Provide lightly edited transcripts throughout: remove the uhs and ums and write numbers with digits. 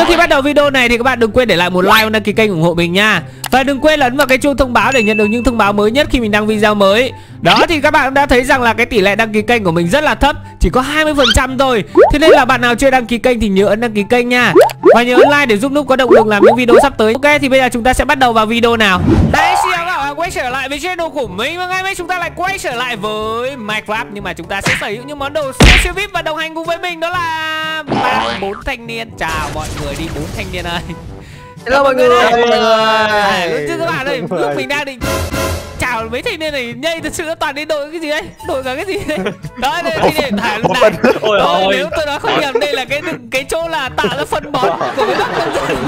khi bắt đầu video này thì các bạn đừng quên để lại một like và đăng ký kênh ủng hộ mình nha. Và đừng quên ấn vào cái chuông thông báo để nhận được những thông báo mới nhất khi mình đăng video mới. Đó thì các bạn đã thấy rằng là cái tỷ lệ đăng ký kênh của mình rất là thấp, chỉ có 20% thôi. Thế nên là bạn nào chưa đăng ký kênh thì nhớ ấn đăng ký kênh nha. Và nhớ ấn like để giúp Núp có động lực làm những video sắp tới. Ok, thì bây giờ chúng ta sẽ bắt đầu vào video nào. Đấy, xin chào các bạn quay trở lại với channel của mình. Và ngày hôm nay chúng ta lại quay trở lại với Minecraft. Nhưng mà chúng ta sẽ sở hữu những món đồ siêu VIP và đồng hành cùng với mình đó là 4 thanh niên. Chào mọi người đi 4 thanh niên ơi. Hello mọi người. Chứ các bạn ơi, lúc mình đang định chào mấy thanh niên này nhây thật sự toàn đi đội cái gì đấy, đội cả cái gì đấy. Đó đây thanh niên thải lúc này. Ôi nếu tôi nói không nhầm đây là cái chỗ là tạo ra phân bón của cái bác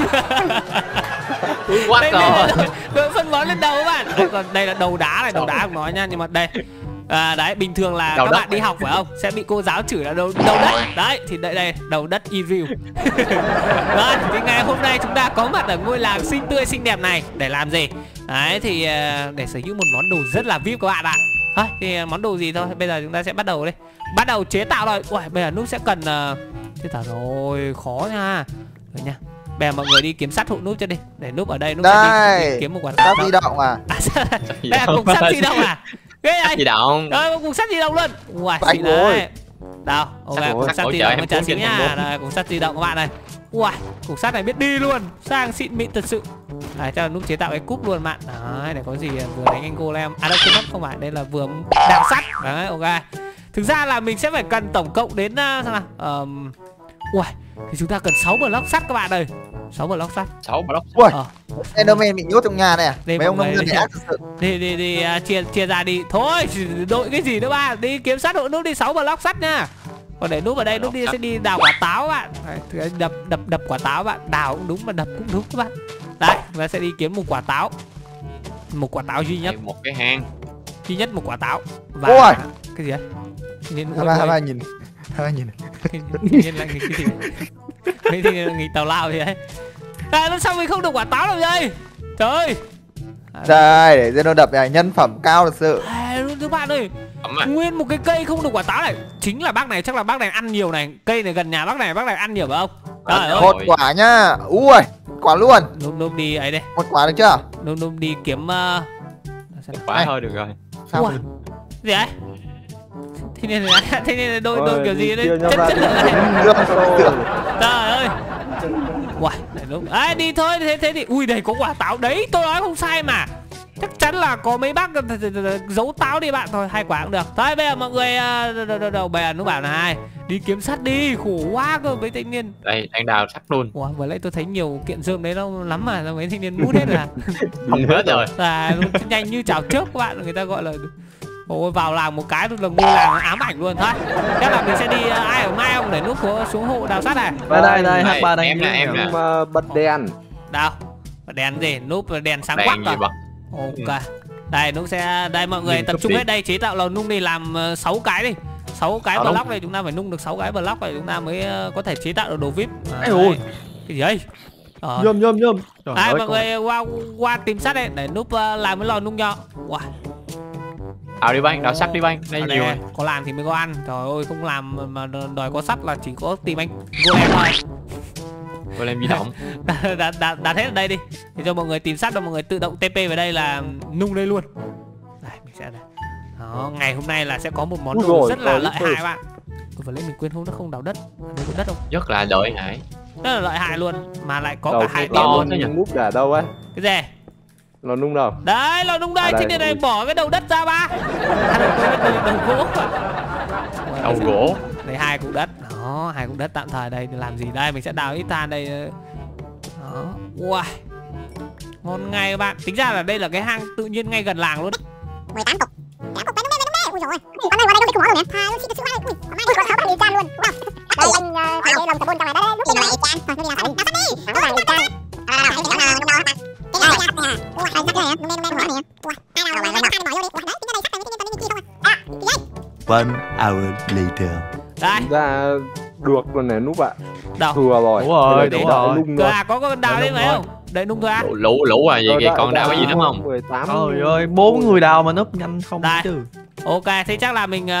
Quá rồi. Đội phân bón lên đầu các bạn. Còn đây là đầu đá này, đầu đá không nói nha, nhưng mà đây đấy, bình thường là các bạn đi học phải không, sẽ bị cô giáo chửi là đầu đất. Đấy thì đây đầu đất Evil. Đó thì ngày hôm nay chúng ta có mặt ở ngôi làng xinh tươi xinh đẹp này để làm gì? Đấy thì để sở hữu một món đồ rất là VIP các bạn ạ. Thôi thì món đồ gì thôi, bây giờ chúng ta sẽ bắt đầu đi. Bắt đầu chế tạo rồi. Ui, bây giờ Núp sẽ cần chế tạo rồi, khó nha. Rồi nha. Bây giờ mọi người đi kiếm sắt hộ Núp cho đi. Để Núp ở đây Núp sẽ đi kiếm một quả sắt di động à? Đây là cục sắt di động à? Ghê vậy? Di động. Rồi cục sắt di động luôn. Ui, xịn đấy. Đâu? Ok, cục sắt di động cho xíu nha. Đây cục sắt di động các bạn này. Ui, cục sắt này biết đi luôn, sang xịn mịn thật sự. Đấy, cho Núp chế tạo cái cúp luôn bạn. Đấy, để có gì vừa đánh anh golem. À đâu, không phải, đây là vừa đào sắt. Đấy, ok. Thực ra là mình sẽ phải cần tổng cộng đến sao nào? Ui, thì chúng ta cần 6 block sắt các bạn ơi. 6 block sắt. 6 block. Ui, Enderman bị nhốt trong nhà này à? Đây, mấy ông nông dân ác thật sự. Đi chia ra đi. Thôi, đội cái gì nữa ba. Đi kiếm sắt hộ Núp đi, 6 block sắt nha. Còn để Núp ở đây, Núp đi sẽ đi đào quả táo bạn. Đập quả táo bạn. Đào cũng đúng mà đập cũng đúng các bạn. Đấy, và sẽ đi kiếm một quả táo. Một quả táo duy nhất. Một cái hang. Duy nhất một quả táo. Và ôi, cái gì đấy? Hai ba nhìn. Nhìn là cái gì? Mấy thì nghỉ tào lao gì đấy. Nó sao mình không được quả táo đâu đây? Trời ơi. Đây, để Zeno đập này, nhân phẩm cao thật sự. Các bạn ơi, nguyên một cái cây không được quả táo này. Chính là bác này, chắc là bác này ăn nhiều này. Cây này gần nhà bác này ăn nhiều phải không? Một quả nhá. Ui, quả luôn. Nôm đi ấy đây. Một quả được chưa? Nôm đi kiếm quả thôi được rồi. Sao? Gì đấy? Thế nên là đôi kiểu gì đấy? Chất này. Trời ơi. Uầy, đúng. Đi thôi, thế thì ui đây có quả táo đấy, tôi nói không sai mà. Chắc chắn là có mấy bác giấu táo đi bạn. Thôi 2 quả cũng được. Thôi bây giờ mọi người bây giờ nó bảo là ai đi kiếm sắt đi, khổ quá cơ mấy thanh niên. Đây đang đào sắt luôn. Ủa, vừa nãy tôi thấy nhiều kiện rơm đấy đâu lắm mà mấy thanh niên mút hết rồi à? Không hết rồi. Nhanh như chảo chớp các bạn, người ta gọi là ôi vào làng một cái là ngôi làng ám ảnh luôn. Thôi chắc là mình sẽ đi ai ở mai không để Núp xuống hộ đào sắt này. Đây H3 đây em bật đèn. Đâu? Đèn gì? Núp đèn sáng quắc rồi. Ok. Đây Núp sẽ đây mọi người tập trung hết đây, chế tạo lò nung đi, làm 6 cái đi. 6 cái block này chúng ta phải nung được 6 cái block này chúng ta mới có thể chế tạo được đồ VIP. Ôi. Cái gì đây? Nhôm. Đây mọi người qua tìm sắt đây để Núp làm cái lò nung nhỏ. Wow. Đi banh, đào sắt đi banh, đây nhiều này. Có làm thì mới có ăn. Trời ơi, không làm mà đòi có sắt là chỉ có tìm anh golem thôi. Golem di động. Đặt hết ở đây đi. Để cho mọi người tìm sắt và mọi người tự động TP về đây là nung đây luôn. Đây, mình sẽ đây. Đó, ngày hôm nay là sẽ có một món đồ rất là lợi hại các bạn. Vừa lấy mình quên không, nó không đào đất. Đây có đất không? Rất là lợi hại. Rất là lợi hại luôn, mà lại có cả 2 tiền luôn. Nó núp ở đâu ấy? Cái gì? Lò nung đâu? Đấy, lò nung đây, thế này này bỏ cái đầu đất ra ba. Đầu gỗ. Đầu gỗ. Đây 2 cục đất. Đó, 2 cục đất tạm thời đây làm gì đây? Mình sẽ đào ít than đây. Đó. Wow. Ngon ngay các bạn. Tính ra là đây là cái hang tự nhiên ngay gần làng luôn. 18 cục. 8 cục đấy, đúng. Ui giời ơi. Hôm nay vào đây đâu biết khủng hoảng rồi nè. Tha nó xịn quá. Ui, hôm nay có 6 chan luôn. Wow. Đây anh thấy cái lồng tập buôn trong này đấy. Lúc này chan. Thôi đi nào. Đào sắt đi. Đào sắt đi. One hour later. Đây. Ra được luôn này Núp ạ. Đâu? Thừa rồi. Đúng rồi. Có con đào đấy phải không? Để nung thôi á. Lũ à, vậy còn đào cái gì nữa không? 18. Trời ơi, 4 người đào mà núp nhanh không đây. Chứ. Ok, thế chắc là mình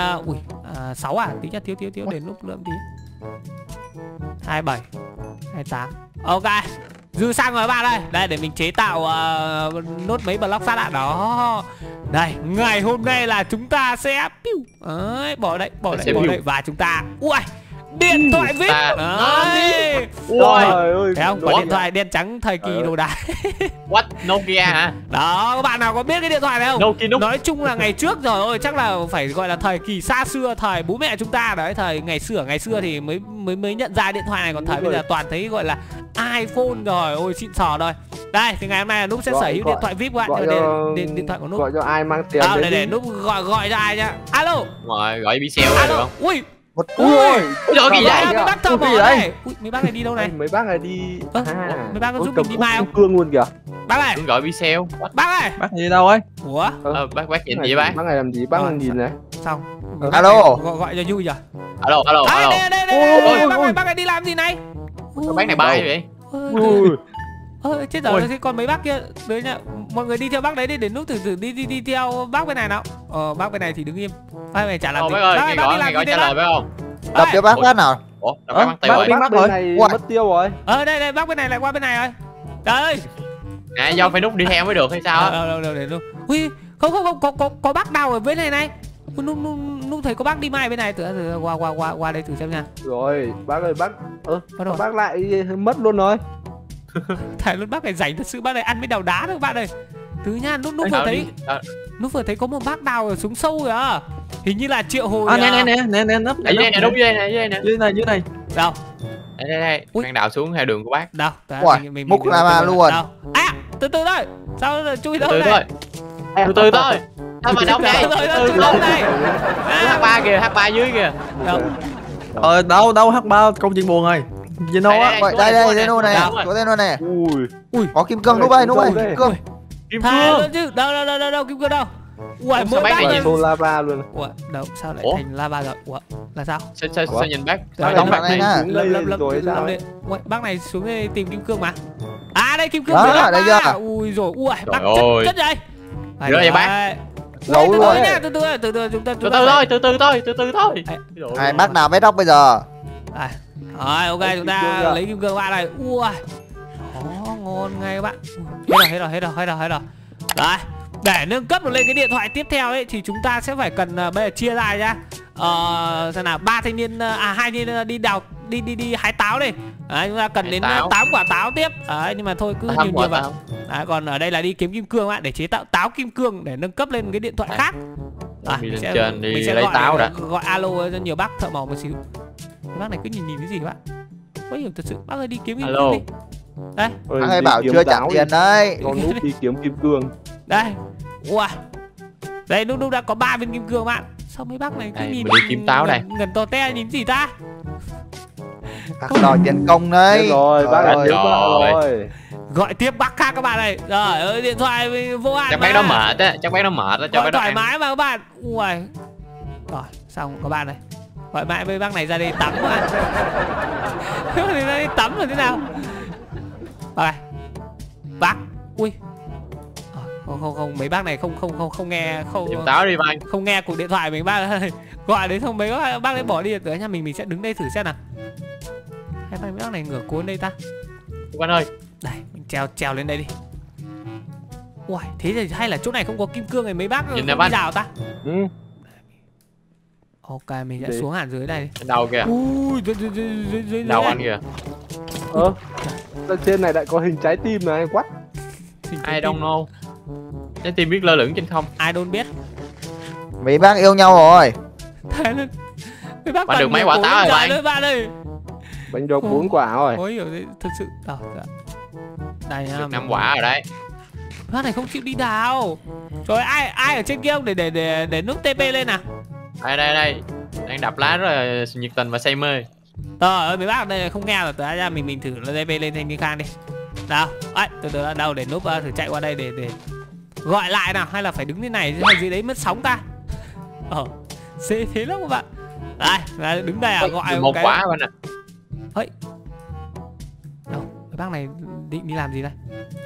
6 à, tí nhất thiếu để Núp lượng tí. 27, 28. Ok, dư xăng rồi các bạn ơi. Đây để mình chế tạo nốt mấy block sắt ạ. Đó. Đây, ngày hôm nay là chúng ta sẽ đấy, bỏ đây. Và chúng ta điện thoại VIP. Đấy. Trời ơi. Thấy không? Quả điện thoại đen trắng thời kỳ đồ đá. What? Nokia hả? Đó, các bạn nào có biết cái điện thoại này không? Nokia. Nói chung là ngày trước rồi ôi, chắc là phải gọi là thời kỳ xa xưa, thời bố mẹ chúng ta đấy, thời ngày xưa thì mới nhận ra điện thoại này, còn thời bây giờ toàn thấy gọi là iPhone rồi, ôi xịn sò rồi. Đây, thì ngày hôm nay là Núp sẽ sở hữu điện thoại VIP các bạn, điện thoại của Núp. Gọi cho ai mang tiền để Núp gọi cho ai nhá. Alo. Gọi Pixel được không? Ui. Ui ôi. Ôi gì vậy? Mấy bác thợ mỏ đây. Ui, mấy bác này đi đâu này? Mấy bác này đi. Mấy bác có giúp mình đi mai không? Cương luôn kìa. Bác này. Tôi gọi Pixel. Bác này. Bác gì đâu ấy? Ủa? Bác nhìn gì bác? Bác này làm gì? Bác đang nhìn này. Xong. Alo. Gọi cho vui giờ. Alo. Đây, bác này đi làm gì này? Bác này bay vậy? Chết rồi, thế còn mấy bác kia đấy nhá. Mọi người đi theo bác đấy đi, để Núp thử đi theo bác bên này nào. Bác bên này thì đứng im. Bác này chả làm gì. Bác ơi, gọi trả lời phải không? Đập cho bác phát nào. Ủa, bác tiêu rồi. Bác bên này mất tiêu rồi. Đây, bác bên này lại qua bên này rồi. Trời ơi. Do phải Núp đi theo mới được hay sao? Để Núp. Ui, không, có bác nào ở bên này này. Núp thấy có bác đi mai bên này, thử qua đây thử xem nha. Rồi, bác ơi, bác lại mất luôn rồi. Thầy luôn, bác này rảnh thật sự, bác này ăn với đào đá thôi bạn ơi. Thứ nha, Núp vừa thấy có một bác đào ở xuống sâu kìa. Hình như là triệu hồi. Nè nấp. Đúng dưới này. Dưới này. Đâu? Đây. Đang đào xuống theo đường của bác. Đâu? Ui, múc lava luôn. Từ từ thôi. Sao chui đâu này? Từ từ thôi. Sao mà đông đây? Từ từ này. H3 kìa, H3 dưới kìa. Đâu H3 công chuyện buồn rồi. Zeno á. Đây Zeno này, có Zeno này. Ui, có kim cương. Núp ơi, kim cương. Kim cương. Chứ đâu kim cương đâu. Ui, sao bác này nhìn lava luôn. Ủa, đâu sao lại thành lava rồi? Ủa, là sao? Sao nhìn bác? Đóng bạc này nha. Bác này xuống đây tìm kim cương mà. Đây kim cương đó, đây chưa? Ui rồi, bác chất vậy. Rồi vậy bác. Lâu rồi. Từ từ chúng ta từ từ thôi. Hai bác nào bết óc bây giờ? Rồi, ok, chúng ta lấy kim cương bạn này. Ui. Ngon ngay các bạn. Hết rồi. Đấy. Để nâng cấp được lên cái điện thoại tiếp theo ấy thì chúng ta sẽ phải cần bây giờ chia ra nhá. Xem nào, 2 thanh niên đi đào đi hái táo đi. Đấy, chúng ta cần đến 8 quả táo tiếp. Đấy, nhưng mà thôi cứ nhiều vậy. Đấy, còn ở đây là đi kiếm kim cương bạn, để chế tạo táo kim cương để nâng cấp lên cái điện thoại khác. Mình sẽ lấy táo đã. Gọi alo cho nhiều bác thợ mỏ một xíu. Cái bác này cứ nhìn cái gì các bạn? Có hiểu thật sự, bác ơi đi kiếm kim cương đi. Đây. Bác ơi bảo chưa trả tiền đấy. Con Núp đi kiếm kim cương. Đây. Wow. Đây, Núp đã có 3 viên kim cương bạn. Sao mấy bác này cứ nhìn đi kiếm táo này. Ngần to te nhìn gì ta? Bác đòi tiền công đấy. Rồi, bác đã kiếm rồi. Gọi tiếp bác khác các bạn này. Trời ơi, điện thoại vô hạn. Chắc bác nó mệt á, cho bác thoải mái mà các bạn. Ui. Rồi, xong các bạn này. Gọi mãi với bác này ra đây tắm mà. Bác này ra đây tắm rồi thế nào? Bác. Ui. Không, mấy bác này không nghe, không táo đi bác. Không nghe cuộc điện thoại mình bác ơi. Gọi đến xong mấy bác ấy bỏ đi rồi nha, mình sẽ đứng đây thử xem nào. Hai mấy bác này ngửa cuốn đây ta. Quan ơi. Đây, mình trèo lên đây đi. Ui, thế thì hay là chỗ này không có kim cương này, mấy bác không đi đào ta. Ok, mình sẽ xuống hẳn dưới đây. Đâu kìa. Ui, dưới đâu anh kìa. Trên này lại có hình trái tim này, what? I don't know. Trái tim biết lơ lửng trên không. I don't biết. Mấy bác yêu nhau rồi. Thế nên mấy bác bạn được mấy quả táo rồi bạn ơi. Bánh được 4 quả rồi. Ôi hiểu đấy, thật sự. Đây nha. 5 quả rồi đấy. Bác này không chịu đi đào. Trời ơi, ai ở trên kia không để núp TP lên nào. Đây. Đang đập lá rất là nhiệt tình và say mê. Trời ơi, mấy bác đây không nghe rồi, tới ra mình thử TP lên thanh niên khang đi. Đâu? Từ từ đâu để núp thử chạy qua đây để gọi lại nào, hay là phải đứng thế này hay gì đấy mất sóng ta. Dễ thế lắm các bạn. Đây, đứng đây gọi một quả bạn ạ. Đâu? Cái bác này định đi làm gì đây?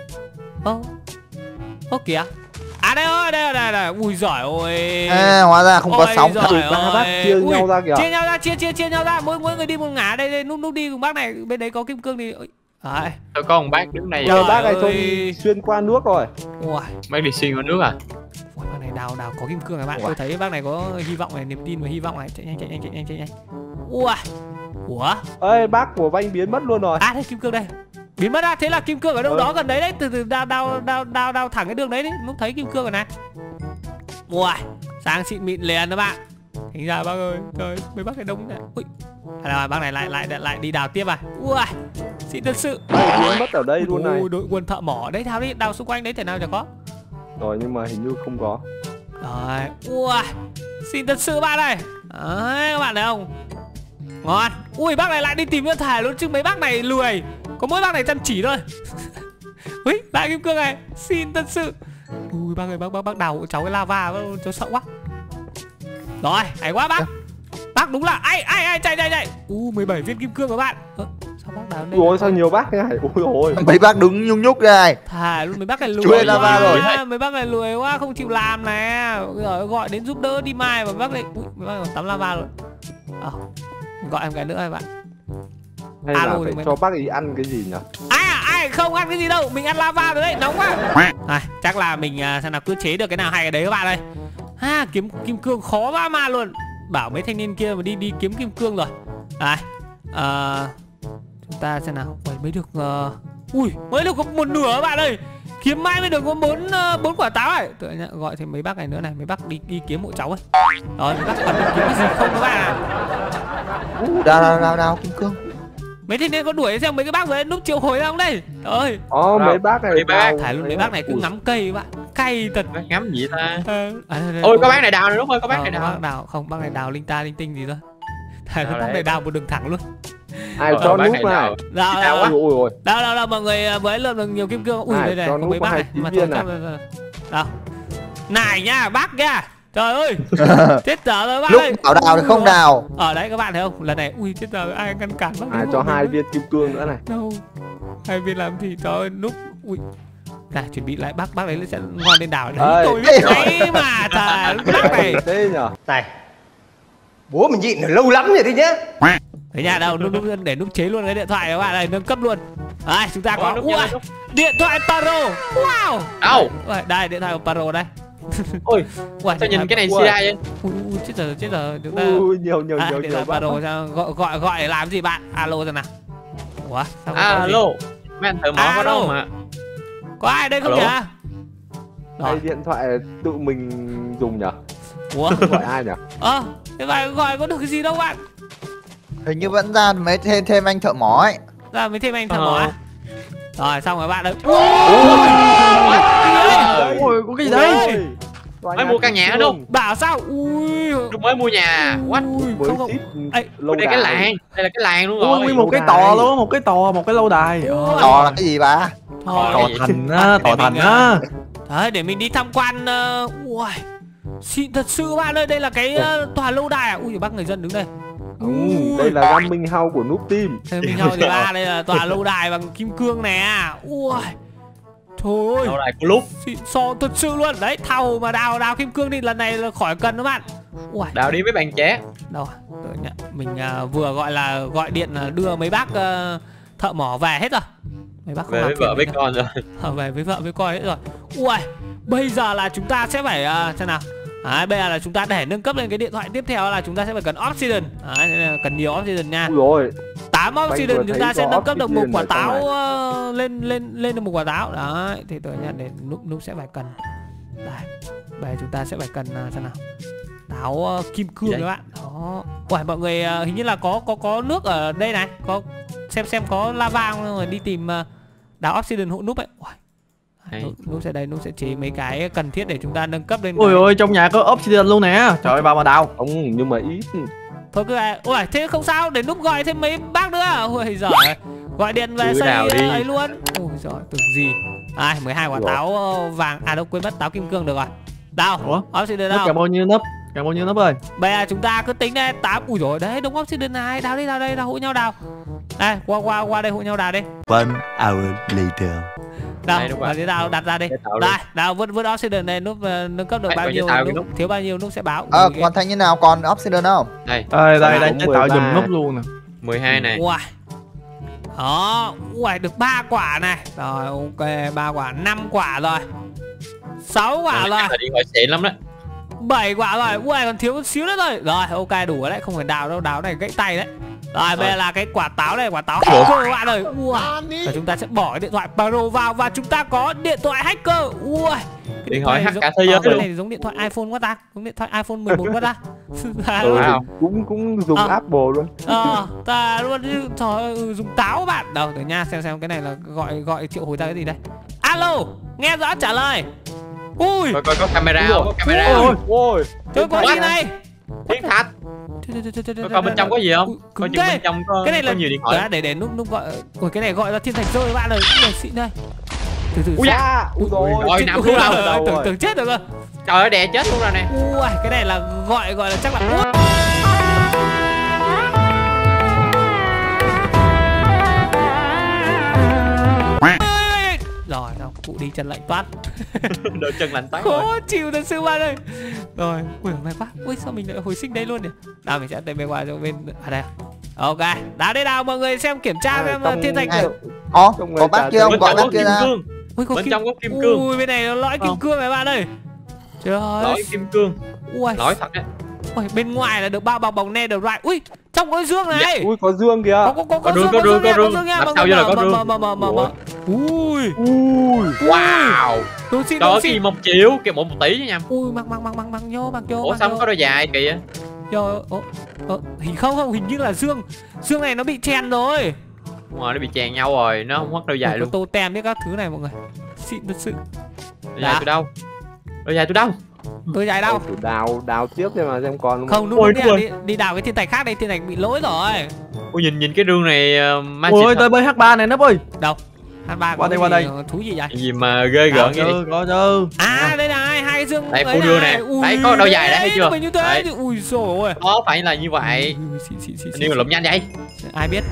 Kìa. Đây. Ui giỏi ôi. Hóa ra không có sóng. Ba bác chia nhau ra kìa. Chia nhau ra, mỗi người đi một ngả. Đây, núp đi cùng bác này, bên đấy có kim cương thì Đấy. Tôi có một bác đứng này. Trời bác này trông xuyên qua nước rồi. Ui. Bác đi xuyên qua nước à? Ui, bác này đào có kim cương các bạn. Tôi thấy bác này có hy vọng này, niềm tin và hy vọng này. Chạy nhanh. Ui. Ủa? Ê, bác của anh biến mất luôn rồi. À đây kim cương đây. Biến mất ra, thế là kim cương ở đâu đó gần đấy đấy. Từ đào thẳng cái đường đấy đấy, lúc thấy kim cương rồi này. Ui, sang xịn mịn liền các bạn. Thành ra bác ơi, trời, mấy bác này đông này. Ui. Rồi bác này lại đi đào tiếp à. Ui, xịn thật sự. Biến mất ở đây luôn này. Đội quân thợ mỏ đấy, thao đi, đào xung quanh đấy thể nào chả có. Rồi nhưng mà hình như không có. Rồi, ui, xịn thật sự bạn này. Đấy, các bạn thấy không? Ngon. Ui, bác này lại đi tìm nhân thải luôn chứ mấy bác này lười. Có mỗi bác này chăm chỉ thôi. Ui, lại kim cương này, xịn thật sự. Ui, bác ơi, bác đào cháu cái lava, cháu sợ quá. Rồi, hay quá bác. Bác đúng là ai chạy. 17 viên kim cương các bạn. Sao bác đào đây? Ôi sao nhiều bác thế này? Ôi ôi. Mấy bác đứng nhung nhúc đây. Thà luôn mấy bác này lười. Chui lava rồi. Mấy bác này lười quá không chịu làm nè. Rồi gọi đến giúp đỡ đi mai mà bác này. Ui, mấy bác còn tắm lava rồi. Gọi em cái nữa các bạn. Hay là phải cho bác ấy ăn cái gì nhỉ? Ai không ăn cái gì đâu, mình ăn lava rồi đấy, nóng quá. Chắc là mình xem nào cứ chế được cái nào hay cái đấy các bạn ơi. Kiếm kim cương khó quá mà luôn. Bảo mấy thanh niên kia mà đi kiếm kim cương rồi. Đây. Chúng ta xem nào, mới được ui, mới được có một nửa các bạn ơi. Kiếm mãi mới được có 4 quả táo này. Tự nhiên gọi thêm mấy bác này nữa này, mấy bác đi kiếm hộ cháu ấy. Rồi mấy bác cần kiếm cái gì không các bạn à? Đào kim cương. Mấy thanh niên có đuổi xem mấy cái bác với núp triệu hồi ra không đây? Trời ơi. Mấy bác này thải luôn, mấy bác này cứ ngắm cây các bạn. Cay thật. Ngắm gì ta? Ôi có bác này đào rồi đúng không? Có bác này đào. Không, bác này đào linh ta linh tinh gì thôi. Thải bác này đào một đường thẳng luôn. Ai cho núp này. Đào mọi người với lượng được nhiều kim cương. Ui đây này, có mấy bác này mà đâu. Này nha, bác nha. Trời ơi. Chết dở rồi bác ơi. Lúc bảo đào thì không đào. Ở đấy các bạn thấy không? Lần này ui chết giờ ai ngăn cản bác. Ai cho 2 viên kim cương nữa này. Đâu. 2 viên làm gì? Trời ơi, núp. Ui. Này chuẩn bị lại bác đấy sẽ ngon lên đảo đấy. Tôi biết đấy mà trời bác này. Thế nhỉ? Này. Bố mình nhịn lâu lắm rồi đấy nhá. Đấy nha, đâu núp để núp chế luôn cái điện thoại các bạn này, nâng cấp luôn. Đây, chúng ta có điện thoại Paro. Wow. Đâu? Đây điện thoại của Paro đây. Ôi, sao nhìn cái này xì ra vậy? Ui, chết giờ chúng ta. Ui, nhiều điện thoại Paro sao gọi để làm gì bạn? Alo rồi nào. Ủa, sao alo. Mấy anh thợ mỏ có đâu mà. Có ai đây không nhỉ? Đây điện thoại tự mình dùng nhỉ? Ủa? Gọi ai nhỉ? Thế vậy gọi có được cái gì đâu bạn? Hình như vẫn ra mấy thêm anh thợ mỏ ấy. Ra mới thêm anh thợ mỏ. Rồi xong rồi bạn ơi. Ôi có cái gì đấy? Mới mua căn nhà đúng? Bảo sao? Ui, mới mua nhà. What? Không. Đây cái làng, đây là cái làng luôn rồi. Nguyên một cái tòa luôn, một cái lâu đài. Tòa là cái gì bà? Tòa thành á, tòa thành á. Đấy để mình đi tham quan. Ui, xịn thật sự bạn ơi, đây là cái tòa lâu đài à? Ui bác người dân đứng đây. Đây là Gaming House của Noob Team. Gaming House thì ba, đây là tòa lâu đài bằng kim cương nè. Ui. Trời ơi. Lâu đài của lúc. Xịn sò thật sự luôn. Đấy, thầu mà đào kim cương đi, lần này là khỏi cần các bạn. Ui. Đào đi với bàn chế. Đâu, mình vừa gọi điện đưa mấy bác thợ mỏ về hết rồi. Mấy bác về với vợ với con rồi. Về với vợ với con hết rồi. Ui, bây giờ là chúng ta sẽ phải xem nào. Bây giờ là chúng ta để nâng cấp lên cái điện thoại tiếp theo là chúng ta sẽ phải cần oxygen. Cần nhiều oxygen nha. Ui rồi. 8 oxygen chúng ta sẽ nâng cấp được một quả táo lên được một quả táo. Đấy, thì tôi nhận để núp sẽ phải cần. Đây chúng ta sẽ phải cần xem nào. Táo kim cương các bạn. Đó. Ui, mọi người hình như là có nước ở đây này. Có xem có lava không rồi đi tìm đào oxygen hộ núp ấy. Núp sẽ đây, núp sẽ chế mấy cái cần thiết để chúng ta nâng cấp lên. Ôi ôi, trong nhà có obsidian luôn nè. Trời ơi, vào mà đào. Không, nhưng mà ít. Thôi cứ ôi thế không sao, để núp gọi thêm mấy bác nữa. Ôi giời, gọi điện về xây ấy luôn. Ôi giời, tưởng gì. 12 quả táo vàng. Đâu quên mất táo kim cương được rồi. Đâu? Obsidian đâu? Càng bao nhiêu nấp? Càng bao nhiêu nấp ơi? Bây giờ chúng ta cứ tính đây 8. Ui rồi đấy, đúng obsidian này. Đào đi, đào hộ nhau đào. Đây, qua đây hộ nhau đào đi. 1 hour later. Đào đặt ra đi. Đây, đào vứt oxygen này, núp nâng cấp được bao nhiêu, thiếu bao nhiêu núp sẽ báo. Còn thành như nào, còn oxygen không? Đây. Đây chế tạo dùm núp luôn nè. 12 này. Wow. Đó. Ui, được 3 quả này. Rồi ok, 3 quả, 5 quả rồi. 6 quả rồi. Điện thoại xịn lắm đó. 7 quả rồi. Ui, còn thiếu một xíu nữa thôi. Rồi ok, đủ rồi đấy, không phải đào đâu, đào này gãy tay đấy. Rồi bây giờ là cái quả táo này, quả táo hacker các bạn ơi. Ui. Và chúng ta sẽ bỏ cái điện thoại Pro vào và chúng ta có điện thoại hacker. Ui. Điện thoại hack cả thế giới cái luôn. này giống điện thoại iPhone quá ta, giống điện thoại iPhone 11 quá ta. Cũng dùng Apple luôn. Ta luôn trời ơi, dùng táo các bạn. Đâu để nha, xem cái này là gọi triệu hồi ra cái gì đây. Alo, nghe rõ trả lời. Ui. Có camera không? Có camera. Ôi. Tôi có gì này? Thiên thạch. Còn bên trong có gì không? Coi chừng bên trong có nhiều điện thoại. Để núp gọi. Ôi cái này gọi là thiên thạch rơi các bạn ơi. Cái này xịn đây. Từ Ui da. Rồi nằm xuống đâu. Tưởng chết rồi cơ. Trời ơi đè chết luôn rồi nè. Ui cái này là gọi là chắc là rồi đâu, cụ đi chân lạnh toát. Đôi chân lạnh toát. Khó chịu thật sự bạn ơi. Rồi, ui may quá. Ui sao mình lại hồi sinh đây luôn nhỉ? Nào mình sẽ tìm qua cho bên đây. Ok, đá đây nào mọi người xem kiểm tra xem thiên thạch này. Có bác kia không? Gọi bác kia ra. Bên trong có kim cương. Ui bên này nó lõi kim cương này bạn ơi. Trời ơi. Lõi kim cương. Ui. Lõi thật đấy. Ui, bên ngoài là được bao bọc bằng netherite. Ui, trong có dương này. Dạ. Ui có dương kìa. Có dương nha. Làm sao giờ là có dương. Ui. Wow. Đó kia 1 triệu, kia 1 tỷ chứ nha. Ui mặc vô. Ủa sao có đôi dài kìa. Rồi, hình không, hình như là dương. Dương này nó bị chèn rồi. Đúng rồi, nó bị chèn nhau rồi, nó không mất đôi dài luôn. Tô tem biết các thứ này mọi người. Xịn thật sự. Đôi dài từ đâu? Đôi dài từ đâu? Đôi dài đâu? Đào tiếp xem còn không. Đúng đi đào cái thiên thạch khác đây, thiên thạch bị lỗi rồi. Ui nhìn cái rương này ôi tới bơi H3 này nấp ơi. Đâu? H3 qua đây. Thú gì vậy? Gì mà ghê gợn vậy? Có chứ. Đây này, 2 cái dương. Đây phụ rương nè. Đấy có đôi dài đấy thấy chưa? Đấy. Ui xồi ơi. Có phải là như vậy. Nhưng mà lụm nhanh vậy. Ai biết.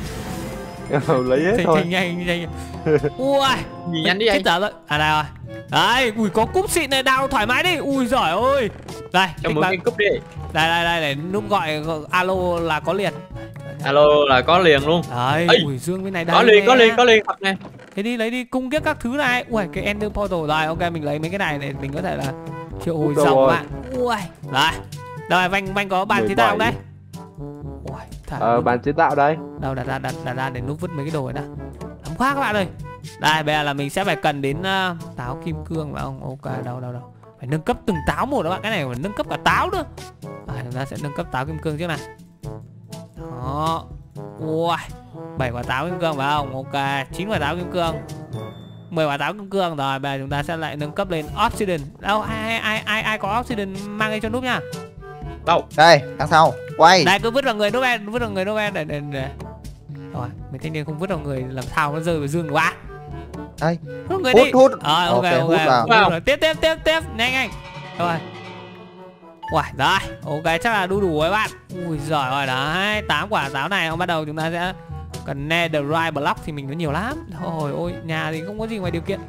Lấy hết thôi. Nhanh. Ui. Gì nhanh đi vậy? Chết rồi. Đây rồi. Đấy, ui có cúp xịn này, đào thoải mái đi. Ui giỏi ơi. Đây, cho mượn cái cúp đi. Đây để núp gọi alo là có liền. Alo là có liền luôn. Đấy, ui dương bên này đây. Có liền thật nè. Thế đi lấy đi cung kiếp các thứ này. Ui cái Ender Portal rồi. Ok mình lấy mấy cái này để mình có thể là triệu hồi dòng bạn. Ui. Đây. Rồi Vanh có bàn chế tạo không đấy? Ui, bàn chế tạo đây. Đâu đặt ra để núp vứt mấy cái đồ này đã. Lắm quá các bạn ơi. Đây bây giờ là mình sẽ phải cần đến táo kim cương phải không? Ok đâu. Phải nâng cấp từng táo một các bạn. Cái này phải nâng cấp cả táo nữa. Chúng ta sẽ nâng cấp táo kim cương trước này. Đó. Ui 7 quả táo kim cương phải không? Ok 9 quả táo kim cương, 10 quả táo kim cương. Rồi bây giờ chúng ta sẽ lại nâng cấp lên obsidian. Đâu ai có obsidian mang đi cho núp nha. Đâu? Đây đằng sau. Quay. Đây cứ vứt vào người núp em, để. Rồi mấy thanh niên không vứt vào người làm sao nó rơi vào dương quá. Đây. Người đi. Hút. Ok. Hút vào. Tiếp nhanh. Rồi. Uầy, rồi, ok chắc là đủ các bạn. Ui giời ơi đấy, 8 quả táo này bắt đầu chúng ta sẽ cần netherite block thì mình có nhiều lắm. Thôi ôi, nhà thì không có gì ngoài điều kiện.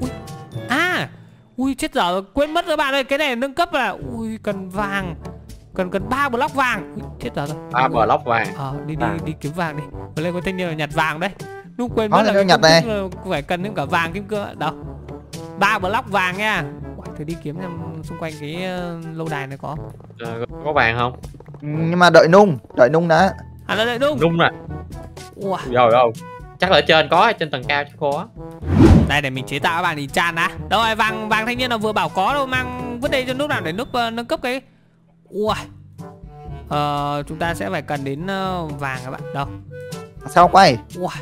Ui chết giờ rồi, quên mất các bạn ơi, cái này nâng cấp là ui cần vàng. Cần 3 block vàng. Ui, chết giờ rồi. 3 block vàng. Đi kiếm vàng đi. Vừa lên có thanh niên là nhặt vàng đấy. Đúng quên mất là nhặt này. Phải cần thêm cả vàng kim cương. Đâu. 3 block vàng nha. Thử đi kiếm xem xung quanh cái lâu đài này có. Có vàng không? Nhưng mà đợi nung đã. Đợi nung. Nung nè. Rồi. Chắc là ở trên có, trên tầng cao chắc có. Đây để mình chế tạo các bạn thì chan đã. Đâu rồi vàng thanh niên nào vừa bảo có đâu, mang vứt đây cho nút nào để nút nâng cấp cái. Ui. Chúng ta sẽ phải cần đến vàng các bạn. Đâu? Sao quay?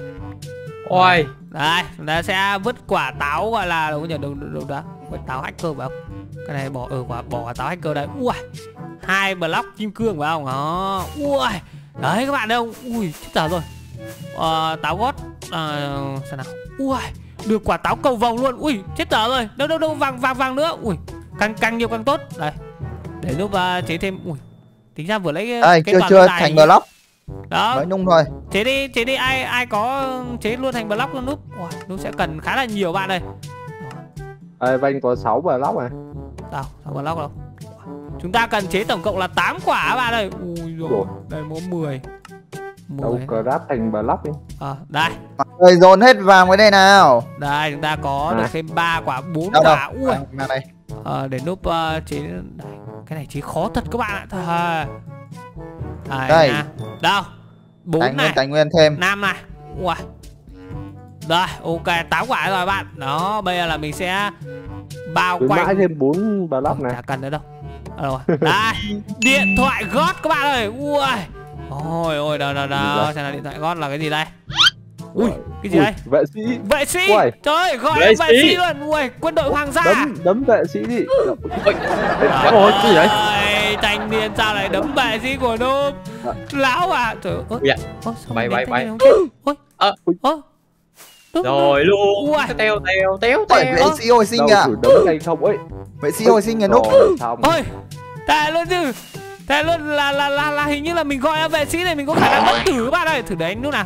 Ôi. Đây, chúng ta sẽ vứt quả táo gọi là đâu đó. Quả táo hacker phải không? Cái này bỏ quả táo hacker đây. Ui. 2 block kim cương phải không? Đó. Ui. Đấy các bạn thấy không? Ui, chết giờ rồi. Táo gót xem nào. Ui, được quả táo cầu vồng luôn. Ui, chết giờ rồi. Đâu vàng nữa. Ui, càng nhiều càng tốt. Đây. Để giúp chế thêm. Ui. Tính ra vừa lấy cái chưa thành block. Đó. Mới nung thôi. Chế đi ai có chế luôn thành block luôn núp. Nó sẽ cần khá là nhiều bạn đây. Vanh có 6 block này. Đâu, 6 block đâu. Chúng ta cần chế tổng cộng là 8 quả các bạn ơi. Ui rồi. Đây có Đâu craft thành block đi. Đây. Mọi người dồn hết vào cái đây nào. Đây chúng ta có được thêm 3 quả, 4 quả. Ui. Đây. Để núp chế. Cái này chế khó thật các bạn ạ. Đây. Đâu? 4 này. Tài nguyên thêm 5 này. Ui. Rồi, ok, 8 quả rồi bạn. Đó, bây giờ là mình sẽ bao quanh. Mãi thêm 4 block này. Chả cần nữa đâu. Rồi. Đây, điện thoại gót các bạn ơi. Ui. Ôi, đâu. Xem là điện thoại gót là cái gì đây? Ui, cái gì đây? Vệ sĩ. Vệ sĩ. Trời ơi, gọi vệ sĩ luôn. Ui, quân đội hoàng gia. Đấm vệ sĩ đi. Ôi, cái gì vậy? Thanh niên sao lại đấm vệ sĩ của Núp? Lão à. Trời ơi. Bay. Ôi. Rồi luôn. Teo. Vệ sĩ hồi sinh à? Đấm hay không ấy? Vệ sĩ hồi sinh nhà Núp. Ôi, tệ luôn chứ. Thế luôn là hình như là mình gọi vệ sĩ này mình có khả năng bất tử các bạn ơi. Thử đánh lúc nào,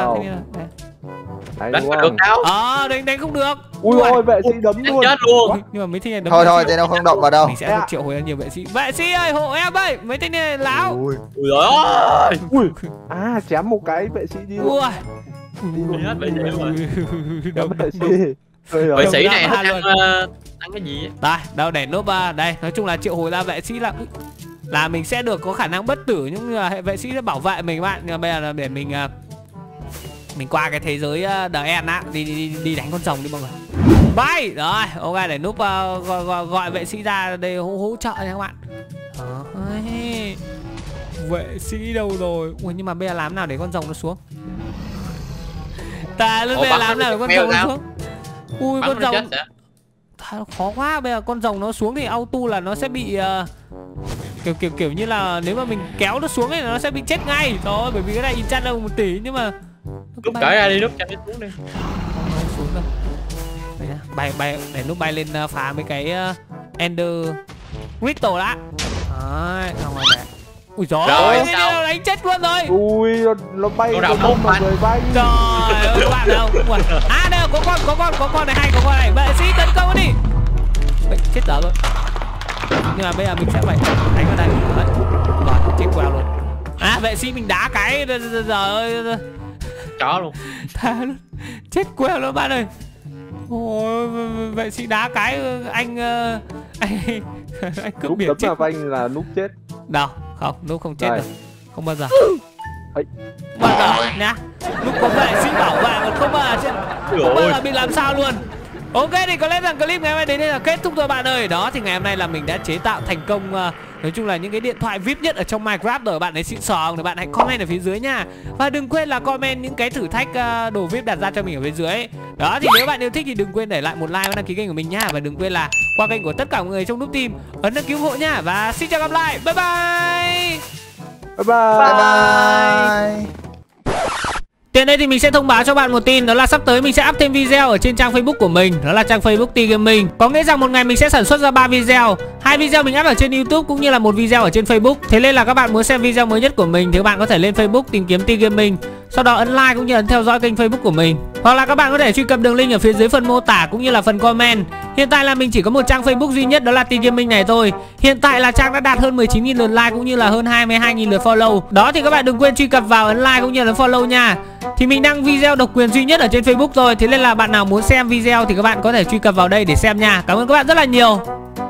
Đánh không được đâu. Đánh không được. Ui ôi, vệ sĩ đấm luôn. Chết luôn. Nhưng mà mấy thanh này đấm. Thôi thì nó không động vào đâu. Mình sẽ triệu hồi nhiều vệ sĩ. Vệ sĩ ơi, hộ em ơi. Mấy thanh này láo. Ui giời ơi. Ui. Chém một cái vệ sĩ đi. Ui. Vệ sĩ này ăn cái gì? Đây, đâu để núp đây, nói chung là triệu hồi ra vệ sĩ là mình sẽ được có khả năng bất tử, nhưng mà hệ vệ sĩ sẽ bảo vệ mình bạn. Nhưng mà bây giờ là để mình qua cái thế giới DN á, đi đánh con rồng đi mọi người. Bay rồi, ok, để núp gọi vệ sĩ ra để hỗ trợ nha các bạn. Vệ sĩ đâu rồi? Ui, nhưng mà bây giờ làm nào để con rồng nó xuống? Bây giờ làm nào để con rồng nó xuống? Ui, con rồng khó quá. Bây giờ con rồng nó xuống thì auto là nó sẽ bị kiểu như là nếu mà mình kéo nó xuống ấy nó sẽ bị chết ngay đó, bởi vì cái này enchant đâu 1 tỷ. Nhưng mà núp cởi ra đi, núp cho nó xuống đi. Xuống đâu. Bay để núp bay lên phá mấy cái Ender Crystal đã. Đấy, không rồi mẹ. Ui giời ơi, nó đánh chết luôn rồi. Ui, nó bay nó mà người bay. Trời ơi, các bạn đâu. Đây có con này hay, có con này. Vệ sĩ tấn công đi. Chết dở luôn. Nhưng mà bây giờ mình sẽ phải đánh vào đây. Đấy. Rồi, chết queo luôn. Vệ sĩ mình đá cái giờ ơi. Chó luôn. Thà luôn. Chết queo luôn bạn ơi. Ôi, vệ sĩ đá cái anh cướp biển chết. Núp anh là núp chết. Đâu, không, núp không chết được. Không bao giờ. Bao giờ nhá. Núp có vệ sĩ bảo vệ còn không bao giờ chết. Không bao giờ bị làm sao luôn. Ok thì có lẽ rằng clip ngày hôm nay đến đây là kết thúc rồi bạn ơi. Đó thì ngày hôm nay là mình đã chế tạo thành công nói chung là những cái điện thoại VIP nhất ở trong Minecraft rồi. Bạn ấy xịn sò rồi, bạn hãy comment ở phía dưới nha. Và đừng quên là comment những cái thử thách đồ VIP đặt ra cho mình ở phía dưới. Đó thì nếu bạn yêu thích thì đừng quên để lại một like và đăng ký kênh của mình nha. Và đừng quên là qua kênh của tất cả mọi người trong Noob Team ấn đăng ký ủng hộ nha. Và xin chào gặp lại. Bye bye. Bye bye. Tiện đây thì mình sẽ thông báo cho bạn một tin, đó là sắp tới mình sẽ up thêm video ở trên trang Facebook của mình, đó là trang Facebook Tgaming. Có nghĩa rằng một ngày mình sẽ sản xuất ra 3 video, 2 video mình up ở trên YouTube cũng như là một video ở trên Facebook. Thế nên là các bạn muốn xem video mới nhất của mình thì các bạn có thể lên Facebook tìm kiếm Tgaming, sau đó ấn like cũng như ấn theo dõi kênh Facebook của mình. Hoặc là các bạn có thể truy cập đường link ở phía dưới phần mô tả cũng như là phần comment. Hiện tại là mình chỉ có một trang Facebook duy nhất, đó là Tgaming này thôi. Hiện tại là trang đã đạt hơn 19.000 lượt like cũng như là hơn 22.000 lượt follow. Đó thì các bạn đừng quên truy cập vào, ấn like cũng như là ấn follow nha. Thì mình đăng video độc quyền duy nhất ở trên Facebook rồi, thế nên là bạn nào muốn xem video thì các bạn có thể truy cập vào đây để xem nha. Cảm ơn các bạn rất là nhiều.